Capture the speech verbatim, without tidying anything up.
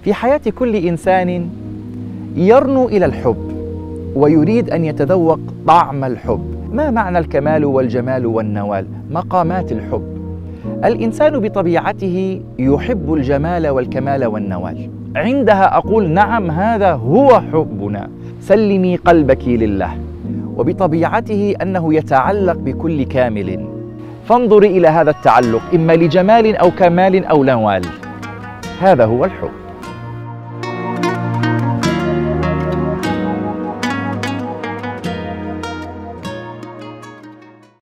في حياة كل إنسان يرنو إلى الحب ويريد أن يتذوق طعم الحب. ما معنى الكمال والجمال والنوال؟ مقامات الحب. الإنسان بطبيعته يحب الجمال والكمال والنوال. عندها أقول نعم، هذا هو حبنا. سلمي قلبك لله. وبطبيعته أنه يتعلق بكل كامل، فانظري إلى هذا التعلق، إما لجمال أو كمال أو نوال. هذا هو الحب.